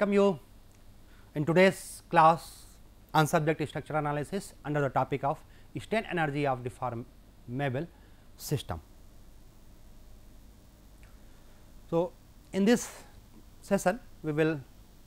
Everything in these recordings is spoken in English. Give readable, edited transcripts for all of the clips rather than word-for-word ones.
welcome you in today's class on subject structure analysis under the topic of strain energy of deformable system. So, in this session we will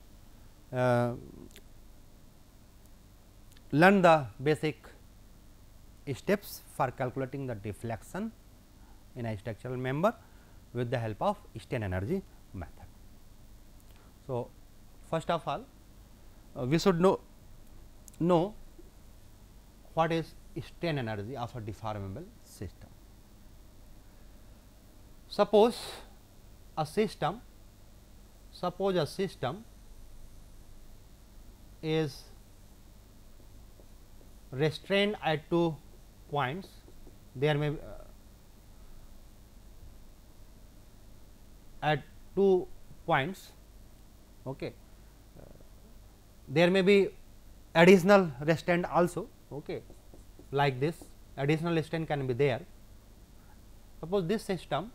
learn the basic steps for calculating the deflection in a structural member with the help of strain energy method. So, first of all we should know what is strain energy of a deformable system. Suppose a system is restrained at 2 points. There may at 2 points. Okay. There may be additional restraint also, okay, like this additional restraint can be there. Suppose this system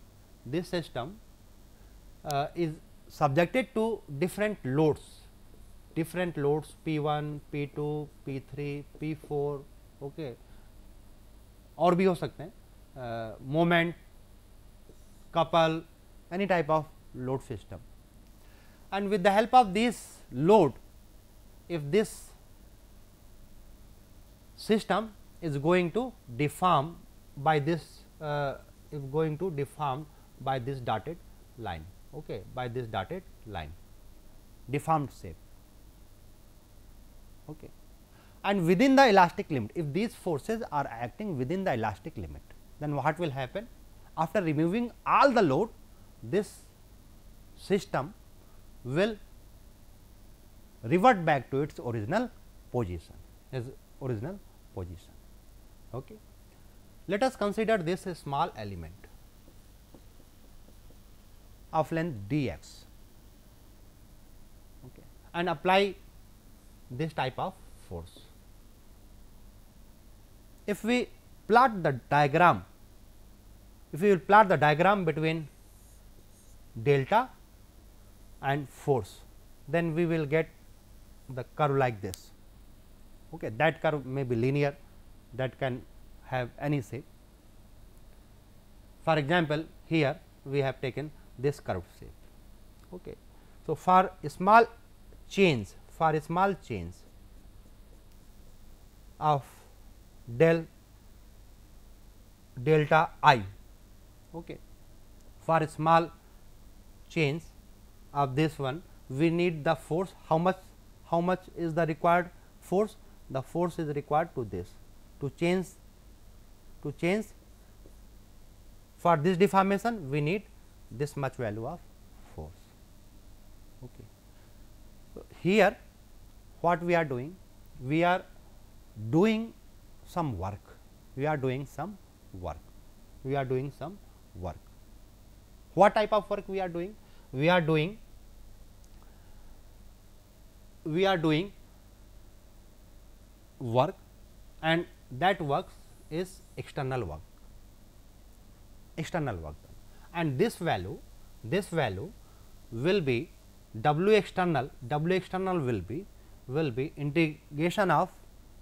is subjected to different loads P1, P2, P3, P4, okay, और भी हो सकते हैं, moment, couple, any type of load system, and with the help of this load, if this system is going to deform by this dotted line, okay, by this dotted line, deformed shape, okay. And within the elastic limit, if these forces are acting within the elastic limit, then what will happen? After removing all the load, this system will revert back to its original position, okay. Let us consider this a small element of length dx, okay, and apply this type of force. If we plot the diagram, between delta and force, then we will get the curve like this, okay. That curve may be linear, that can have any shape. For example, here we have taken this curved shape, okay. So, for small change of delta I, okay, for small change of this one, we need the force. How much is the required force? The force is required to this, to change for this deformation, we need this much value of force, okay. So, here what we are doing? We are doing some work. What type of work we are doing? We are doing work, and that work is external work, and this value will be W external will be integration of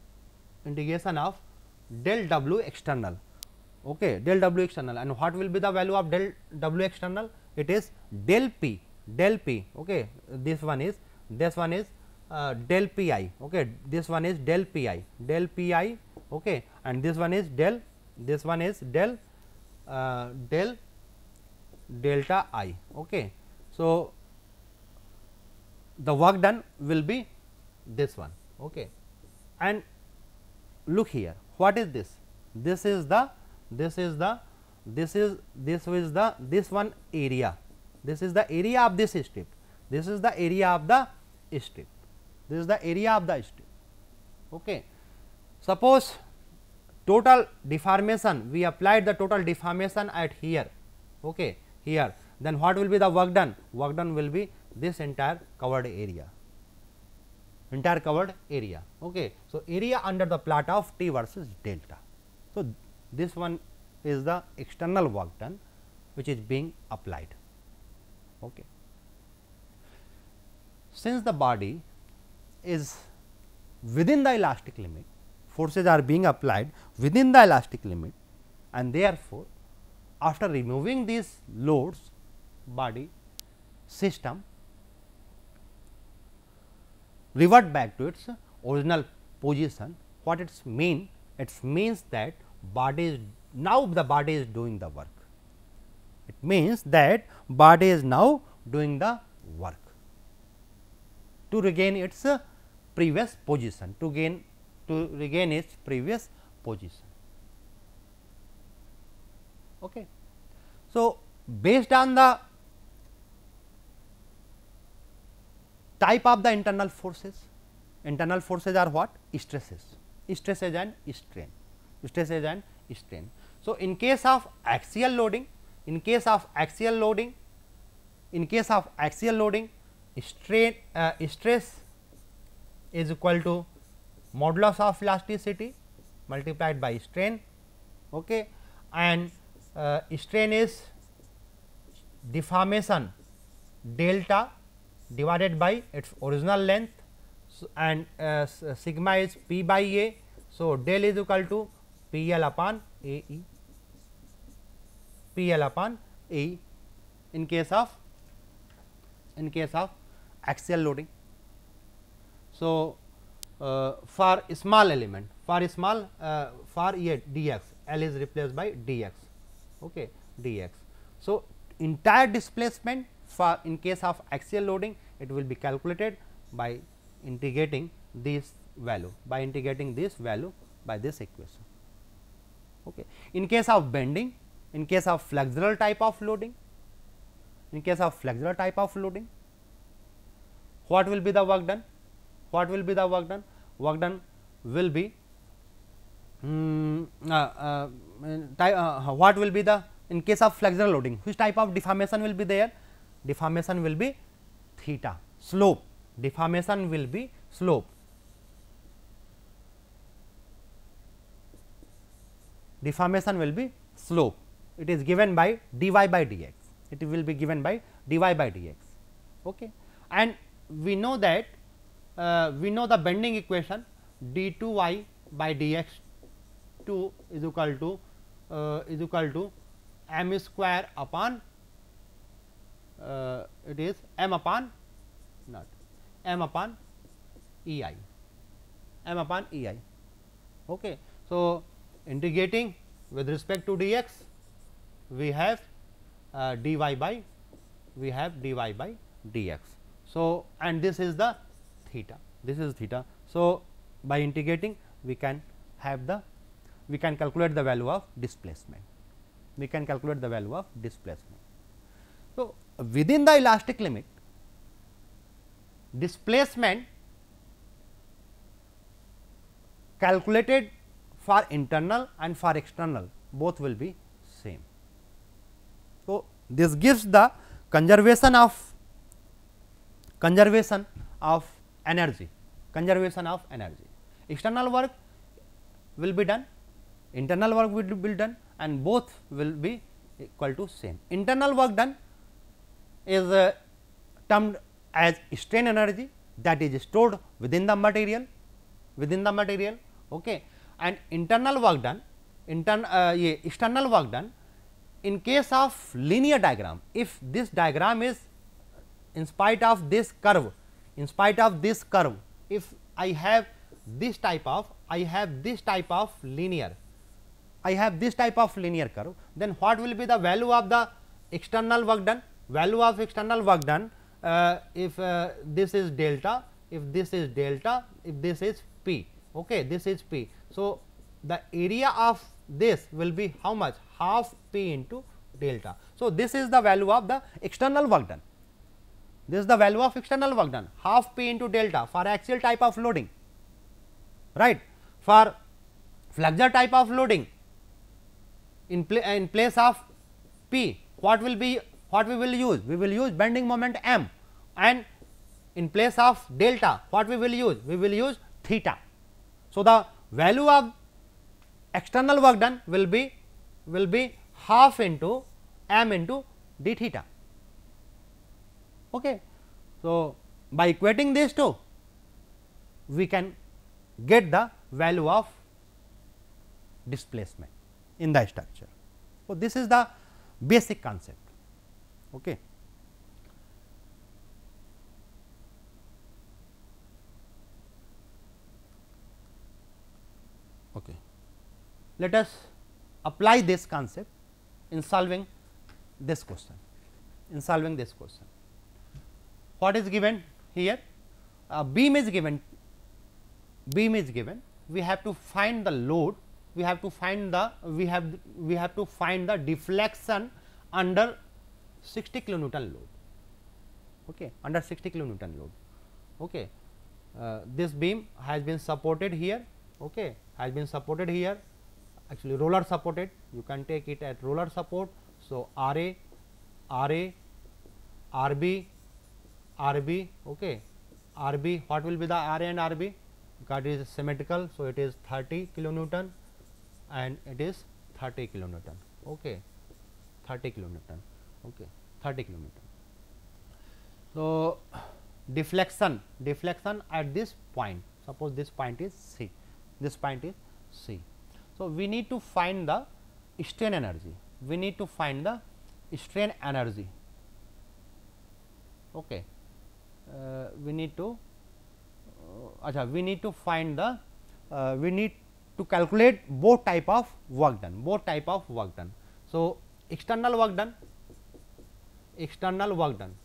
del W external, okay, del W external, and what will be the value of del W external? It is del P, okay. This one is del Pi, okay. This one is del Pi, okay, and this one is del delta I, okay. So, the work done will be this one, okay. And look here, what is this? This one area. This is the area of this strip. This is the area of the strip. Okay. Suppose total deformation, we applied the total deformation at here, okay, here. Then what will be the work done? Work done will be this entire covered area. Okay. So, area under the plot of T versus delta. So, this one is the external work done which is being applied. Okay. since the body is within the elastic limit, forces are being applied within the elastic limit, and therefore, after removing these loads, body system revert back to its original position. What it mean? It means that body is now the body is doing the work. It means that body is now doing the work to regain its previous position, to regain its previous position. Okay. So, based on the type of the internal forces are what? Stresses and strain, stresses and strain. So, in case of axial loading, stress is equal to modulus of elasticity multiplied by strain, okay, and strain is deformation delta divided by its original length, and sigma is P by A. So, del is equal to P L upon A E, in case of axial loading. So, for small element, for dx, L is replaced by dx, okay, dx. So, entire displacement for in case of axial loading, it will be calculated by integrating this value, by this equation. Okay. In case of bending, in case of flexural type of loading, what will be the work done? Work done will be what will be the, in case of flexural loading, which type of deformation will be there? Deformation will be theta, slope, deformation will be slope. It is given by dy by dx, it will be given by dy by dx, okay. And we know that we know the bending equation, d2y by dx 2 is equal to m square upon it is m upon EI, okay. So, integrating with respect to dx, we have dy by dx. So, and this is the theta, So, by integrating we can calculate the value of displacement, So, within the elastic limit, displacement calculated for internal and for external both will be same. So, this gives the conservation of energy, external work will be done, internal work will be done, and both will be equal to same. Internal work done is termed as strain energy, that is stored within the material, okay. And internal work done, external work done in case of linear diagram. If this diagram is in spite of this curve, if I have this type of linear curve, then what will be the value of the external work done? If this is delta, if this is P, okay, this is P. So, the area of this will be how much? Half P into delta. So, this is the value of the external work done. Half P into delta for axial type of loading, right. For flexure type of loading, in place of P, what we will use? We will use bending moment M, and in place of delta, what we will use? We will use theta. So, the value of external work done will be half into m into d theta. Okay. So, by equating these two, we can get the value of displacement in the structure. So, this is the basic concept. Okay. Okay. Let us apply this concept in solving this question. In solving this question, what is given here? A beam is given. Beam is given. We have to find the load. We have to find the deflection under 60 kilonewton load. Okay, under 60 kilonewton load. Okay, this beam has been supported here. Okay, has been supported here. Actually, roller supported. You can take it at roller support. So, RA, RA, RB, RB. Okay, RB. What will be the RA and RB? Because it is symmetrical. So, it is 30 kilonewton and it is 30 kilonewton. Okay, 30 kilonewton. Okay, 30 kilonewton. So, deflection at this point. Suppose this point is C. This point is C. So, we need to find the strain energy. We need to find the strain energy. Okay. We need to find the we need to calculate both type of work done. Both type of work done. So, external work done. External work done.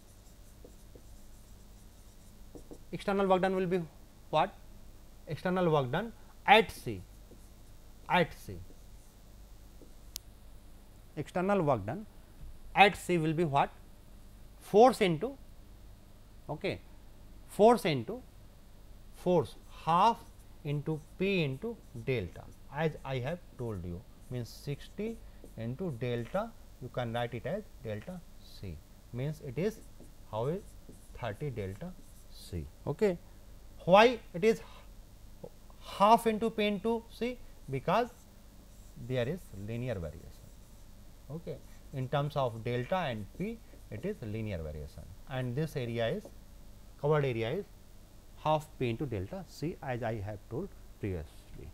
External work done will be what? External work done at C. At C. External work done at C will be what? Force into, okay, force into force half into P into delta, as I have told you, means 60 into delta, you can write it as delta C, means it is how is 30 delta C. Okay. Why it is half into P into C? Because there is linear variation. Okay. In terms of delta and P, it is linear variation, and this area is covered area is half P into delta C, as I have told previously.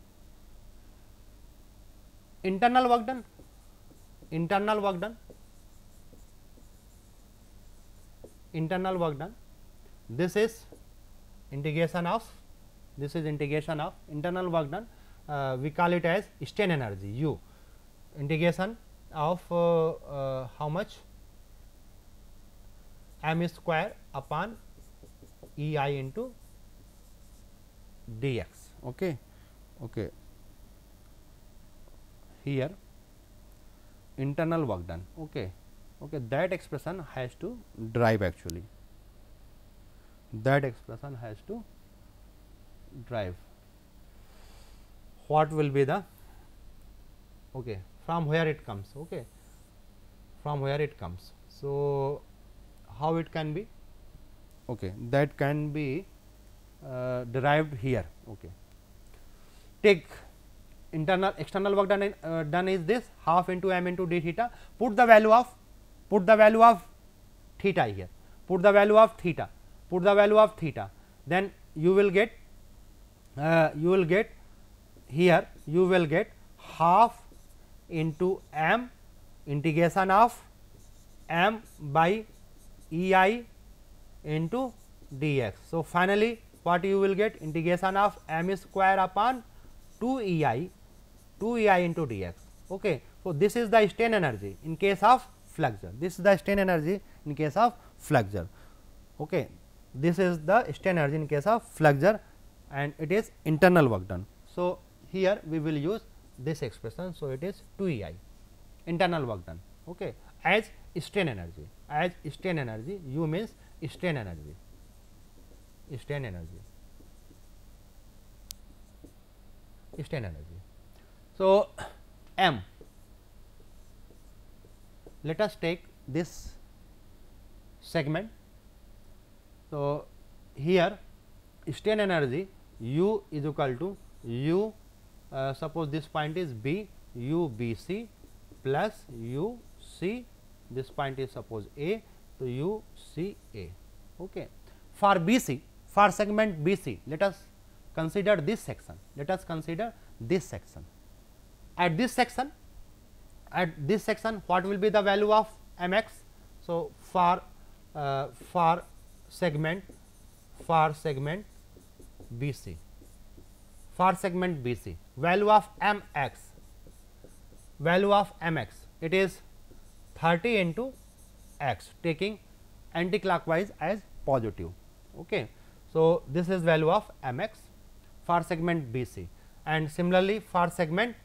Internal work done. Internal work done. Internal work done. This is integration of internal work done. We call it as strain energy U, integration of how much? M square upon E I into dx. Okay. Okay. Here internal work done. Okay. Okay. That expression has to drive actually. That expression has to drive. What will be the, okay, from where it comes? Okay, from where it comes. So, how it can be? Okay, that can be derived here. Okay, take external work done done is this half into m into d theta. Put the value of theta here. Put the value of theta. Put the value of theta. Then you will get here you will get half into m integration of m by E I into dx. So, finally, what you will get? Integration of m square upon 2 E I into dx. Okay. So, this is the strain energy in case of flexure. This is the strain energy in case of flexure. Okay. This is the strain energy in case of flexure, and it is internal work done. So, here we will use this expression. So, it is 2 E I internal work done, okay, as strain energy. As strain energy, U means strain energy, strain energy, strain energy. So, M, let us take this segment. So, here strain energy U is equal to U, suppose this point is B, U B C plus U C, this point is suppose A, so U C A. Okay. for BC, for segment BC, let us consider this section. Let us consider this section. At this section, what will be the value of mx? So, for segment BC, value of mx, it is 30 into x, taking anticlockwise as positive. Okay. So, this is value of mx for segment BC, and similarly for segment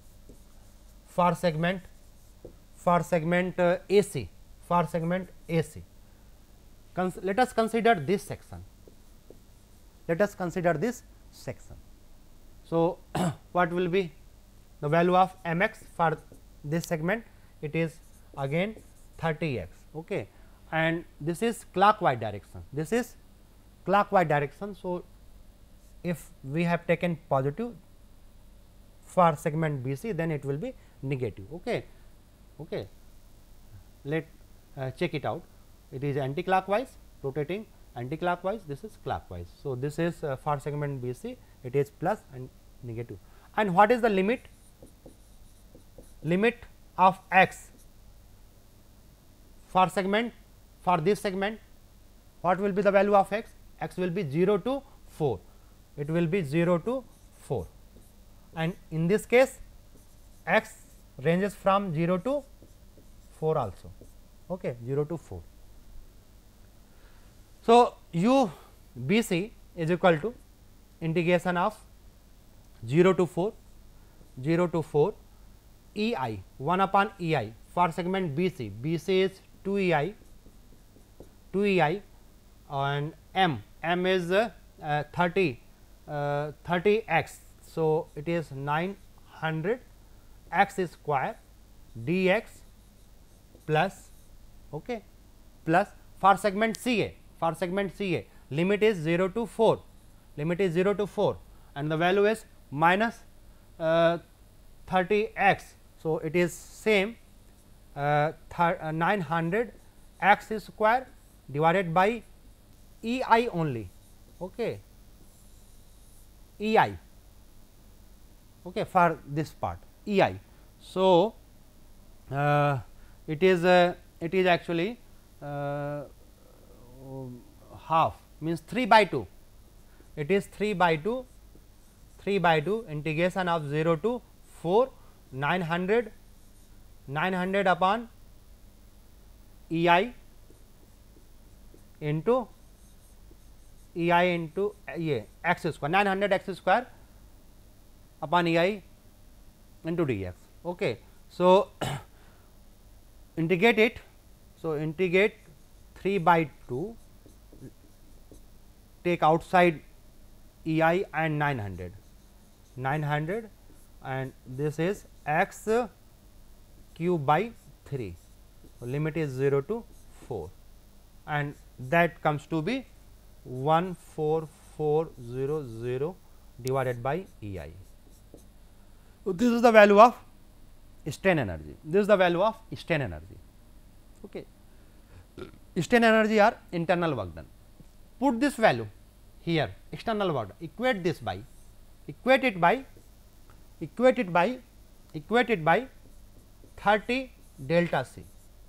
AC, let us consider this section. So, what will be the value of mx for this segment? It is again 30x. Okay. And this is clockwise direction. So, if we have taken positive for segment BC, then it will be negative. Okay. Let check it out. It is anticlockwise, rotating anticlockwise, this is clockwise. So, this is for segment BC, it is plus and negative. And what is the limit of x for this segment? What will be the value of x? X will be 0 to 4. It will be 0 to 4, and in this case x ranges from 0 to 4 also. Okay, 0 to 4. So, u BC is equal to integration of 0 to 4 EI 1 upon EI for segment BC. BC is 2 EI and m is 30 x. So, it is 900 x square dx plus, okay, plus for segment CA. Limit is 0 to 4, and the value is minus 30 x. So, it is same 900 x square divided by EI only. Okay. EI, okay, for this part EI. So, it is actually half, means 3 by 2. It is 3 by 2 integration of 0 to 4 900 upon EI into x square, 900 x square upon EI into dx. Okay. So, integrate it. So, integrate 3 by 2, take outside EI and 900, and this is x cube by 3. So, limit is 0 to 4, and that comes to be 14400 divided by EI. So, this is the value of strain energy. Okay. Strain energy or internal work done. Put this value here, external work done. Equate it by 30 delta C,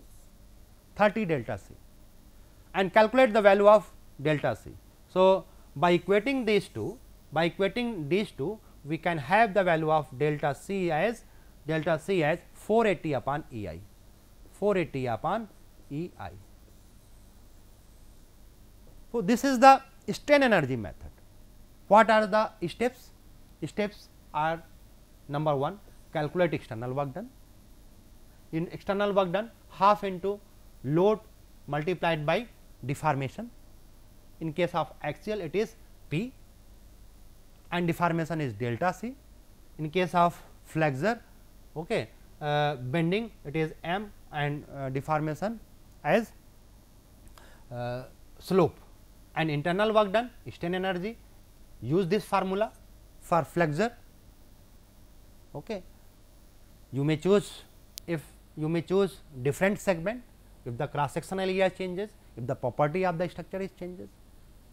and calculate the value of delta C. So, by equating these two, we can have the value of delta C as 480 upon EI. So, this is the strain energy method. What are the steps? Steps are: number 1, calculate external work done. In external work done, half into load multiplied by deformation. In case of axial, it is P and deformation is delta C. In case of flexure, okay, bending, it is M and deformation as slope. And internal work done, strain energy, use this formula for flexure. Okay. You may choose different segment if the cross sectional area changes, if the property of the structure is changes.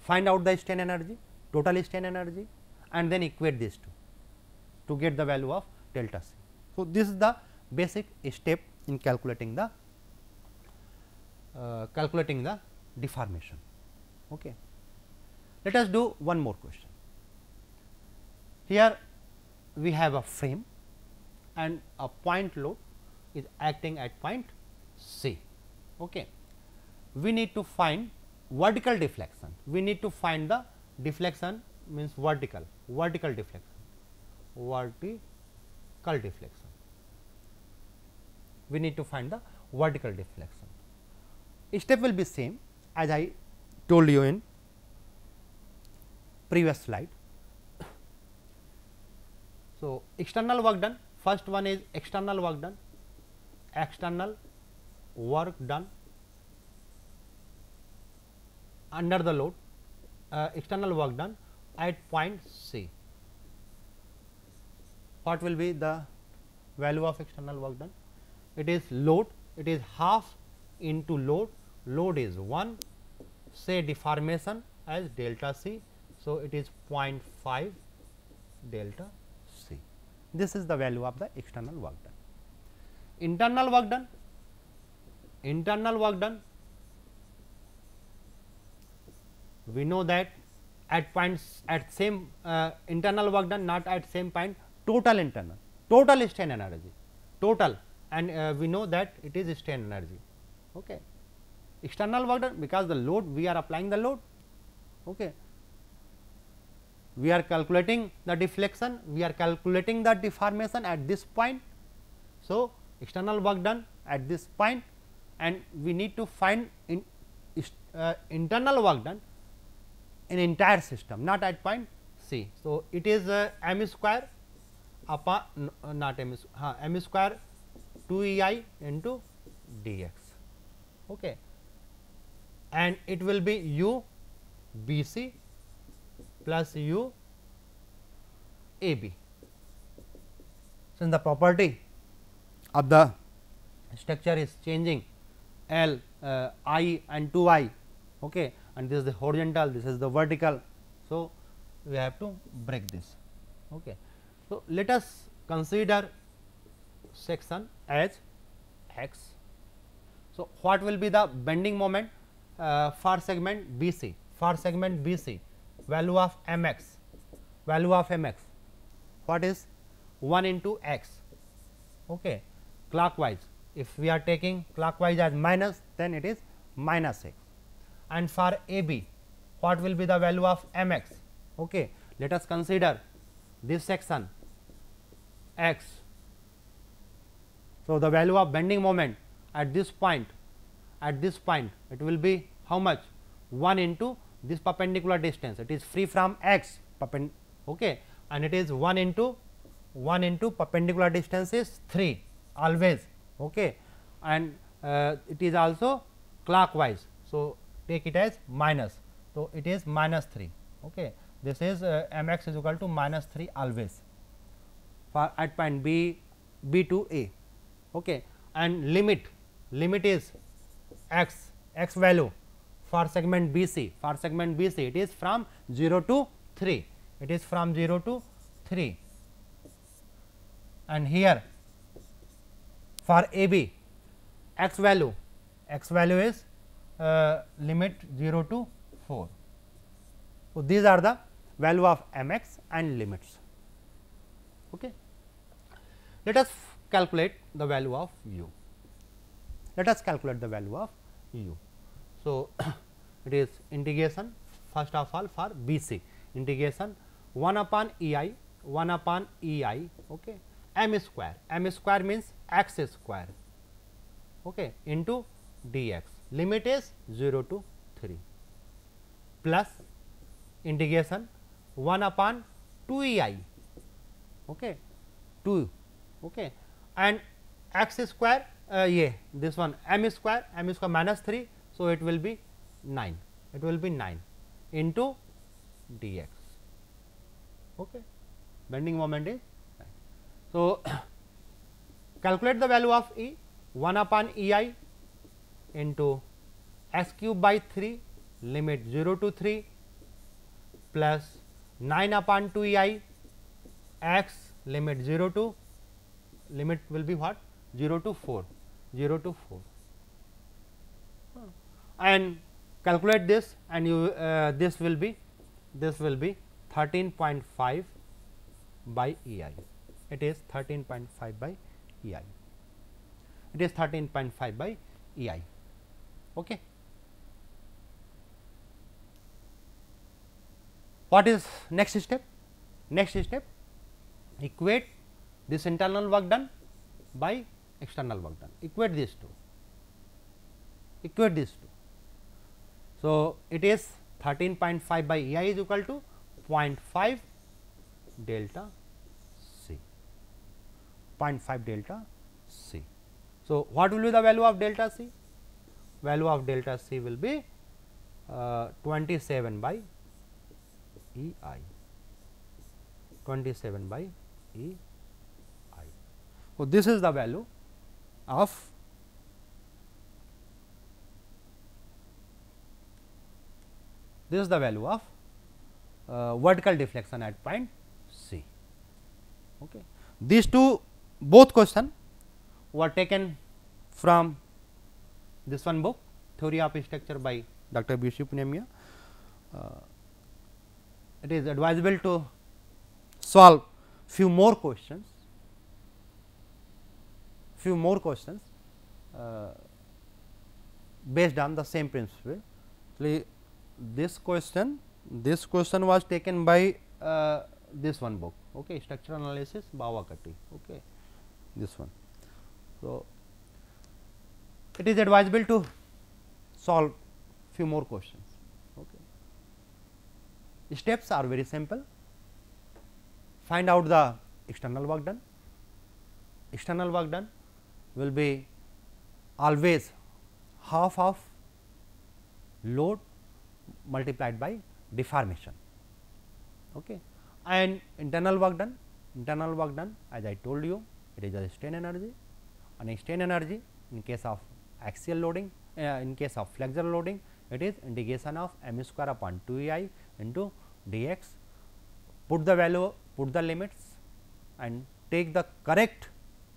find out the strain energy, total strain energy, and then equate these two to get the value of delta C. So, this is the basic step in calculating the deformation. Okay. Let us do one more question. Here we have a frame and a point load is acting at point C. Okay. We need to find vertical deflection. We need to find the deflection, means vertical deflection, we need to find the vertical deflection. Step will be same as I told you in previous slide. So, external work done, first one is external work done under the load, external work done at point C. What will be the value of external work done? It is load, it is half into load, load is 1, say deformation as delta C. So, it is 0.5 delta C. This is the value of the external work done. Internal work done, we know that at points at same internal work done, not at same point, total strain energy, and we know that it is strain energy. Okay. External work done, because the load, we are applying the load. Okay. We are calculating the deflection, we are calculating the deformation at this point. So, external work done at this point, and we need to find internal work done in entire system, not at point C. So, it is m square upon not m square 2 E I into dx. Okay. And it will be u B C plus u A B. Since the property of the structure is changing, L I and 2 I, okay, and this is the horizontal, this is the vertical. So, we have to break this. Okay. So, let us consider section as x. So, what will be the bending moment for segment BC? For segment BC, value of mx, what is 1 into x, okay, clockwise. If we are taking clockwise as minus, then it is minus x. And for AB, what will be the value of mx? Okay. Let us consider this section x. So, the value of bending moment at this point, it will be how much? 1 into this perpendicular distance, it is free from x, okay, and it is 1 into perpendicular distance is 3 always, okay, and it is also clockwise. So, take it as minus. So, it is minus 3. Okay. This is mx is equal to minus 3 always for at point B to A, okay, and limit is x value for segment BC. For segment BC, it is from 0 to 3. It is from 0 to 3, and here for AB, x value is limit 0 to 4. So, these are the value of mx and limits. Okay. Let us calculate the value of u. So, it is integration first of all for BC, integration 1 upon E I, okay, m square means x square, okay, into dx, limit is 0 to 3, plus integration 1 upon 2 E I, okay, 2, okay, and x square, this one m square minus 3. So, it will be 9, into dx, okay, bending moment is 9. So, calculate the value of E, 1 upon E I into x cube by 3, limit 0 to 3 plus 9 upon 2 e I x limit 0 to limit will be what 0 to 4 and calculate this and you this will be 13.5 by E I. It is 13.5 by E I. It is 13.5 by E I. Okay. What is next step? Next step, equate this internal work done by external work done. Equate these two. Equate these two. So, it is 13.5 by E I is equal to 0.5 delta C. 0.5 delta C. So, what will be the value of delta C? Value of delta C will be 27 by E I. 27 by E I. So, this is the value of vertical deflection at point C. Okay. These two both question were taken from this one book, Theory of Structure by Dr. B.C. Punemia. It is advisable to solve few more questions based on the same principle. So, this question was taken by this one book, okay, Structural Analysis Bhavakati, okay, this one. So, it is advisable to solve few more questions. Okay. Steps are very simple. Find out the external work done. External work done will be always half of load multiplied by deformation, okay. And internal work done as I told you, it is a strain energy, and strain energy in case of axial loading, in case of flexural loading, it is integration of m square upon 2 e I into dx. Put the value, put the limits, and take the correct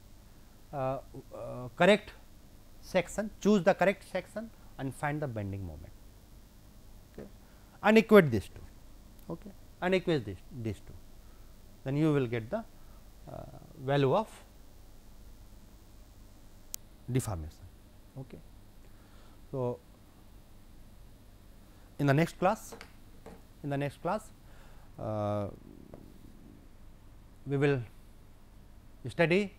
section, choose the correct section and find the bending moment, okay, and equate these two, okay, and equate these two, then you will get the value of deformation. Okay. So, in the next class, we will study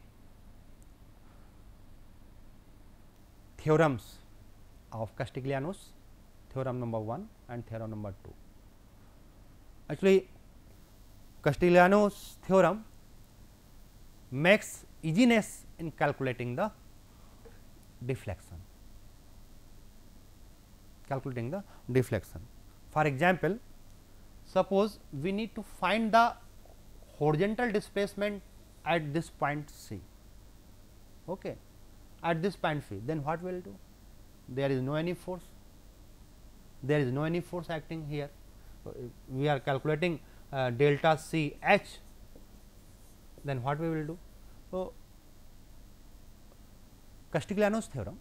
theorems of Castigliano's, theorem number 1 and theorem number 2. Actually, Castigliano's theorem makes easiness in calculating the deflection. For example, suppose we need to find the horizontal displacement at this point C, okay, at this point C, then what we will do? There is no any force, acting here. So, we are calculating delta C H, then what we will do? So, Castigliano's theorem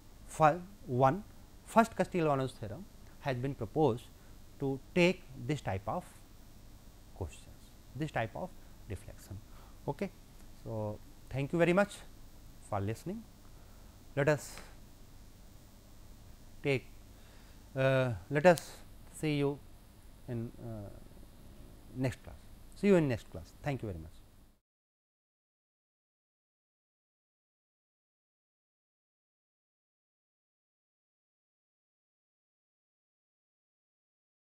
first Castigliano's theorem has been proposed to take this type of questions, this type of deflection. Okay. So, thank you very much for listening. Let us see you in next class. Thank you very much.